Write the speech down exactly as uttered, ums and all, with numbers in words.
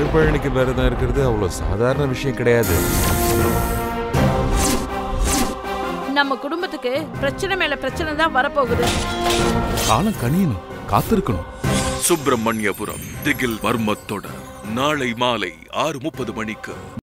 திருப்பழனிக்கு விரதம் இருக்கிறது அவ்வளவு சாதாரண விஷயம் கிடையாது. நம்ம குடும்பத்துக்கு பிரச்சனை மேல பிரச்சனை தான் வரப்போகுது. காலம் கனியணும், காத்திருக்கணும். சுப்பிரமணியபுரம் திகில் மர்மத்தொடர் நாளை மாலை ஆறு முப்பது மணிக்கு.